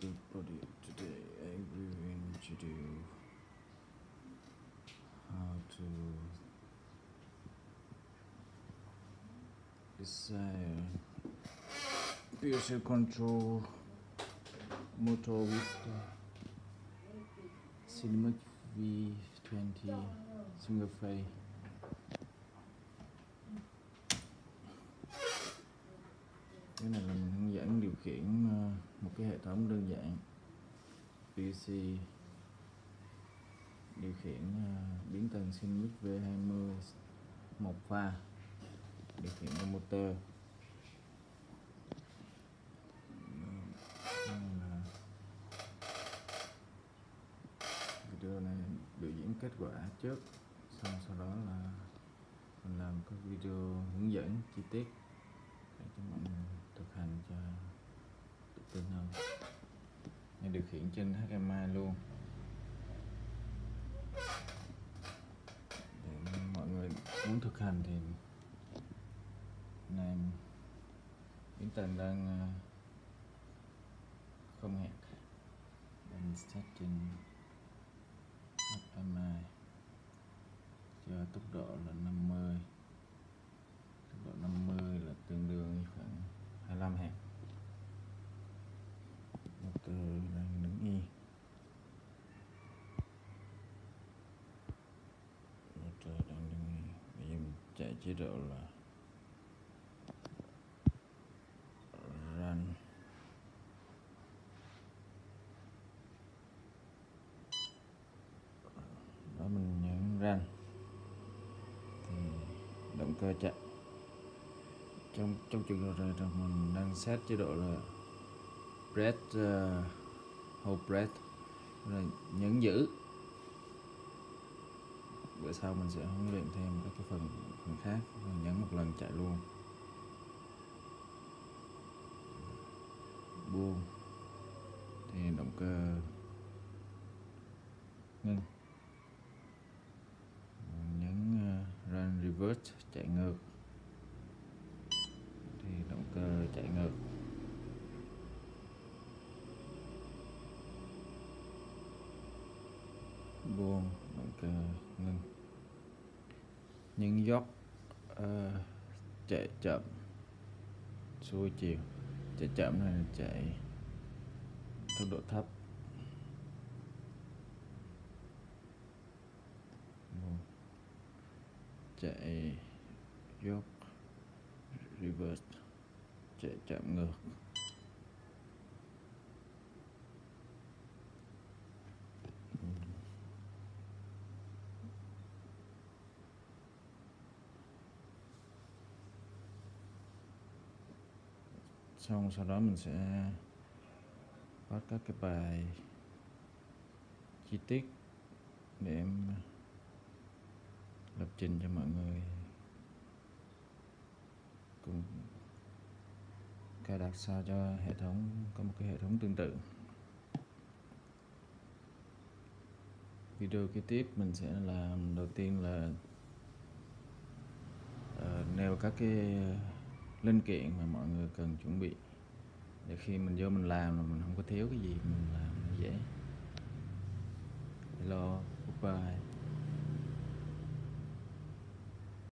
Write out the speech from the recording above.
everybody, today I'm going to do how to design PLC control motor with Cinemax V20 single phase. Cái này là mình hướng dẫn điều khiển một cái hệ thống đơn giản PLC điều khiển biến tần Cinemax V20 một pha điều khiển con motor. Video này biểu diễn kết quả trước, xong sau đó là mình làm các video hướng dẫn chi tiết để cho mọi người thực hành cho tự tin hơn. Nên điều khiển trên HDMI luôn để mọi người muốn thực hành thì này biến tần đang không hẹn mình set trên HDMI cho tốc độ là 50. Tốc độ 50 là tương đương khoảng 25 Hz. Motor đang đứng yên. Motor đang đứng yên. Bây giờ mình chạy chế độ là run. Đó, mình nhấn run thì động cơ chạy. Trong trường hợp này mình đang set chế độ là press hold press, rồi nhấn giữ. Bữa sau mình sẽ huấn luyện thêm các cái phần khác, rồi nhấn một lần chạy luôn. Buông thì động cơ ngưng. Nhấn run reverse chạy ngược thì động cơ chạy ngược. Buông động cơ ngưng. Nhấn dốc chạy chậm xuôi chiều. Chạy chậm này là chạy tốc độ thấp. Chạy dốc reverse chạy chậm ngược. Xong sau đó mình sẽ phát các cái bài chi tiết để em lập trình cho mọi người cùng cài đặt sao cho hệ thống có một cái hệ thống tương tự. Video kế tiếp mình sẽ làm đầu tiên là nêu các cái linh kiện mà mọi người cần chuẩn bị để khi mình vô mình làm là mình không có thiếu cái gì, mình làm dễ. Hello, goodbye.